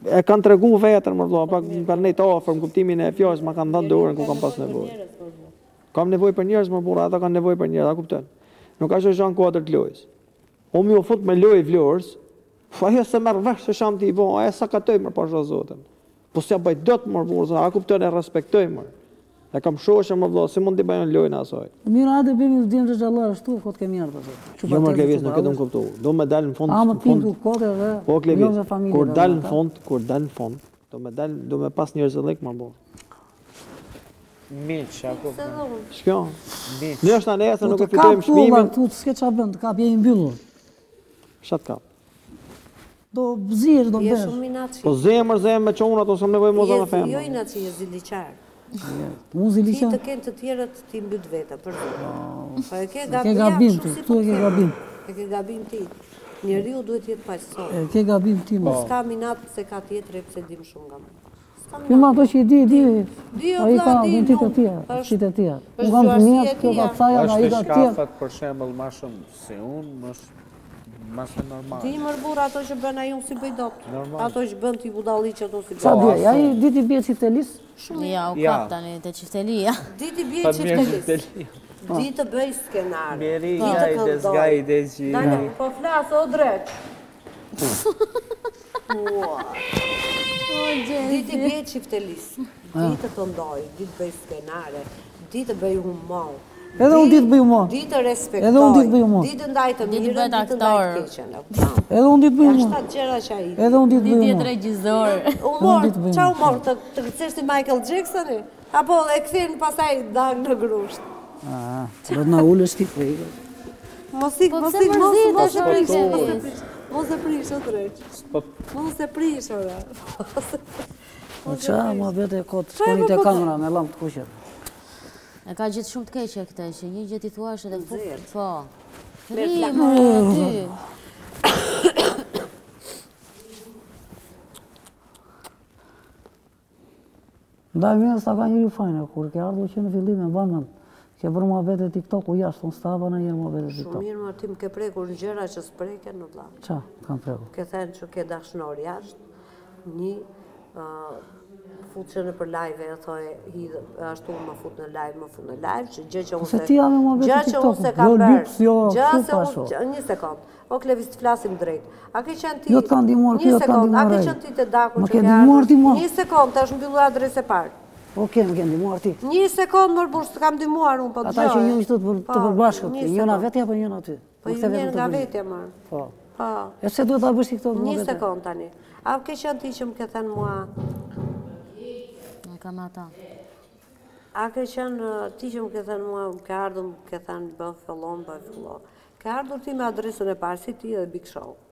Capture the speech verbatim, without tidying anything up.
E kanë tregu vetën, më vëlla, pak më kanë nejtë afër, në kuptimin e fjalës, ma kanë dhënë dorën ku kam pas nevojë. Kam nevojë për njerëz, më burra, ata kanë nevojë për njerëz, a kupton? Nuk ka që janë kuadër të lojës. O mi u fut me lojë Vlorës, ajo se merr vesh se sham ti vo, ajo sa katoj më pasha zotin. Po s'ja bëj dot më burra, a kupton e respektoj më. E kam shoqë më vëlla, si mund të bëjnë lojën asaj. Mirë, hajde bëjmë të dimë xhallar ashtu, kot kemi ardhur. Jo më Klevis, nuk e do të kuptoj. Do më dal në fund. A më pindu kote dhe. Po Klevis, kur dal në fund, kur dal në fund, do më dal, do më pas njerëzillik më burr. Miq, apo. Shkjo. Ne është anë se nuk e fitojmë çmimin. Tu s'ke çfarë bën, të kap je i mbyllur. Çat kap. Do zir, do bësh. Po zemër, zemër me çonat ose më nevojë moza me femë. Jo inaçi je ziliçar. Unë ziliçar. Ti të kenë të tjerët ti mbyt veta për zotë. Po e ke gabim. Ke gabim ti, tu e ke gabim. E ke gabim ti. Njeriu duhet të jetë paqësor. E ke gabim ti më. S'ka minat se ka tjetër pse dim shumë nga më. Ti më ato që i di, di. Di o Ai ka vlla di. ti të tjera, ti të tjera. Unë kam fëmijë, kjo ka thaja nga ai ka tjera. Shkafat për shembull më shumë se unë, më më se normal. Ti më burr ato që bën ai unë si bëj dot. Ato që bën ti budalliç ato si bëj. Sa di, ai diti bie çiftelis. Ja, u kap tani te çiftelia. Diti bie çiftelis. Di të bëj skenar. Beria i desgaj deci. Dani, po flas o drejt. Di të bie çiftelis. Di të këndoj, di të bëj skenare, di të bëj humor. Edhe unë di të bëj humor. Di të respektoj. Edhe unë di të bëj humor. Di të ndaj të mirën, di të ndaj të keqen. Edhe unë di të bëj humor. Ashtat gjëra që ai. Edhe unë di të bëj Di humor. të regjizor. Humor, ç'a humor të të kthesh ti Michael Jacksoni? Apo e kthen pastaj dag në grusht. Ah, do të na ulësh ti prej. Mos ik, mos ik, mos mos e prish. Mos e prish o drejt. Mos e prish ora. Po ç'a më vete kot, shkoni te kamera me llamp të kuqe. E ka gjithë shumë të keqe këtë, që një gjë ti thuash edhe po. Po. Me Rrimë aty. Ndaj mirë s'ta ka njëri fajnë, kur ke ardhur që në fillim e banë, ke bërë mua vete TikTok u jashtë, unë s'ta bana njërë mua vete TikTok. Shumë mirë, më ti më ke prekur në gjëra që s'preken në vlla. Qa, kam prekur? Ke thënë që ke dashnor jashtë, një fut që në për live e thoi, ashtu më fut në live, më fut në live, që gjë që unë se... Se ti jam e mua vete TikTok, jo lyps, jo, su pasho. Një sekund, o Klevis të flasim drejt. A ke qenë ti... Jo të kanë dimuar, kjo të kanë dimuar A ke qenë ti të dakur Më që ke ke dimuar ti mua. Një sekund, të është mbyllu adres e parë. Oke, më ke dimuar ti. Një sekund, mërë burë, së të kam dimuar unë, po të gjoj. Ata që njën qëtë të përbashkët, njëna vetja për njën aty. Po i njën nga vetja, marë. Po. Po. E se duhet ta bësh ti këto më Një vete? sekund tani. A ke qenë ti që më ke thënë mua... Në kam ata. A ke qenë ti që më ke thënë mua, më ke ardhur, më ke thënë bë fillon, bë fillon. Ke ardhur ti me adresën e parë, si ti dhe Big Show.